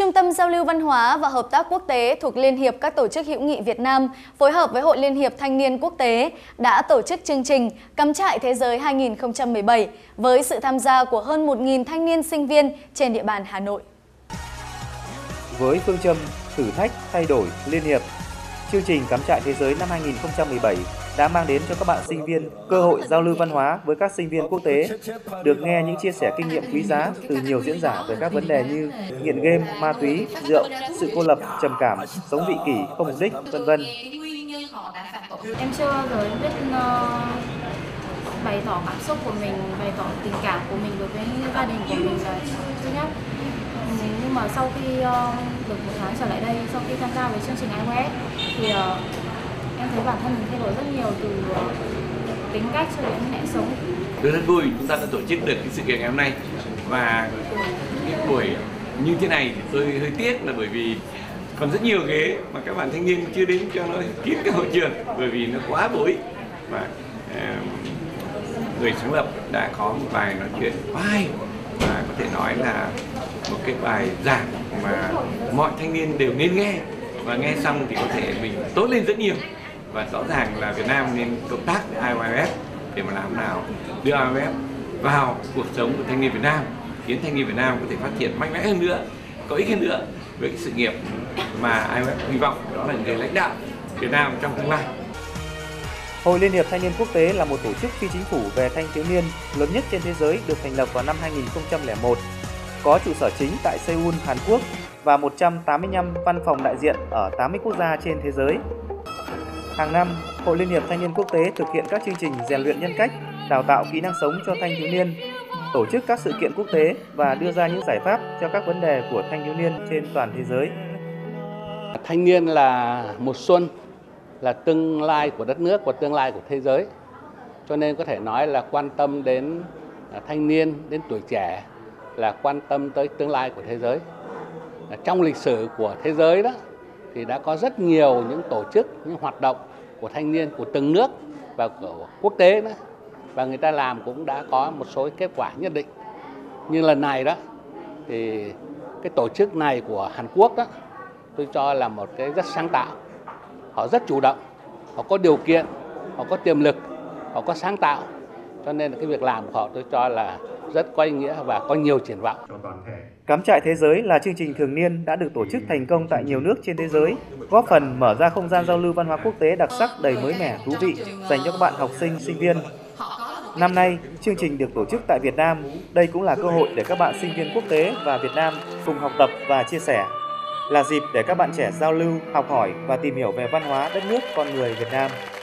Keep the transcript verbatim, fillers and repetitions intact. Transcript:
Trung tâm Giao lưu Văn hóa và Hợp tác Quốc tế thuộc Liên hiệp các tổ chức hữu nghị Việt Nam phối hợp với Hội Liên hiệp Thanh niên Quốc tế đã tổ chức chương trình Cắm trại Thế giới hai nghìn không trăm mười bảy với sự tham gia của hơn một nghìn thanh niên sinh viên trên địa bàn Hà Nội. Với phương châm thử thách, thay đổi, liên hiệp, chương trình Cắm trại Thế giới năm hai nghìn không trăm mười bảy đã mang đến cho các bạn sinh viên cơ hội giao lưu văn hóa với các sinh viên quốc tế, được nghe những chia sẻ kinh nghiệm quý giá từ nhiều diễn giả về các vấn đề như nghiện game, ma túy, rượu, sự cô lập, trầm cảm, sống vị kỷ, không mục đích, vân vân. Em chưa bao giờ biết uh, bày tỏ cảm xúc của mình, bày tỏ tình cảm của mình đối với gia đình của mình là thứ nhất. Nhưng mà sau khi uh, được một tháng trở lại đây, sau khi tham gia với chương trình i o ét thì uh, em thấy bản thân mình thay đổi rất nhiều từ uh, tính cách cho đến lẽ sống. Tôi rất vui chúng ta đã tổ chức được cái sự kiện ngày hôm nay, và cái buổi như thế này thì tôi hơi tiếc là bởi vì còn rất nhiều ghế mà các bạn thanh niên chưa đến cho nó kín cái hội trường, bởi vì nó quá bối. Và uh, người sáng lập đã có một bài nói chuyện hay và có thể nói là một cái bài giảng mà mọi thanh niên đều nên nghe, và nghe xong thì có thể mình tốt lên rất nhiều. Và rõ ràng là Việt Nam nên cộng tác với i o ép để mà làm nào đưa i o ép vào cuộc sống của thanh niên Việt Nam, khiến thanh niên Việt Nam có thể phát triển mạnh mẽ hơn nữa, có ích hơn nữa với cái sự nghiệp mà i o ép hy vọng, đó là người lãnh đạo Việt Nam trong tương lai. Hội Liên hiệp Thanh niên Quốc tế là một tổ chức phi chính phủ về thanh thiếu niên lớn nhất trên thế giới, được thành lập vào năm hai nghìn không trăm lẻ một, có trụ sở chính tại Seoul, Hàn Quốc và một trăm tám mươi lăm văn phòng đại diện ở tám mươi quốc gia trên thế giới. Hàng năm, Hội Liên hiệp Thanh niên Quốc tế thực hiện các chương trình rèn luyện nhân cách, đào tạo kỹ năng sống cho thanh thiếu niên, tổ chức các sự kiện quốc tế và đưa ra những giải pháp cho các vấn đề của thanh thiếu niên trên toàn thế giới. Thanh niên là mùa xuân, là tương lai của đất nước và tương lai của thế giới. Cho nên có thể nói là quan tâm đến thanh niên, đến tuổi trẻ là quan tâm tới tương lai của thế giới. Trong lịch sử của thế giới đó thì đã có rất nhiều những tổ chức, những hoạt động của thanh niên của từng nước và của quốc tế nữa. Và người ta làm cũng đã có một số kết quả nhất định. Nhưng lần này đó thì cái tổ chức này của Hàn Quốc đó, tôi cho là một cái rất sáng tạo. Họ rất chủ động, họ có điều kiện, họ có tiềm lực, họ có sáng tạo. Cho nên là cái việc làm của họ tôi cho là rất có ý nghĩa và có nhiều triển vọng. Cắm trại Thế giới là chương trình thường niên đã được tổ chức thành công tại nhiều nước trên thế giới, góp phần mở ra không gian giao lưu văn hóa quốc tế đặc sắc, đầy mới mẻ, thú vị dành cho các bạn học sinh, sinh viên. Năm nay, chương trình được tổ chức tại Việt Nam. Đây cũng là cơ hội để các bạn sinh viên quốc tế và Việt Nam cùng học tập và chia sẻ, là dịp để các bạn trẻ giao lưu, học hỏi và tìm hiểu về văn hóa, đất nước, con người Việt Nam.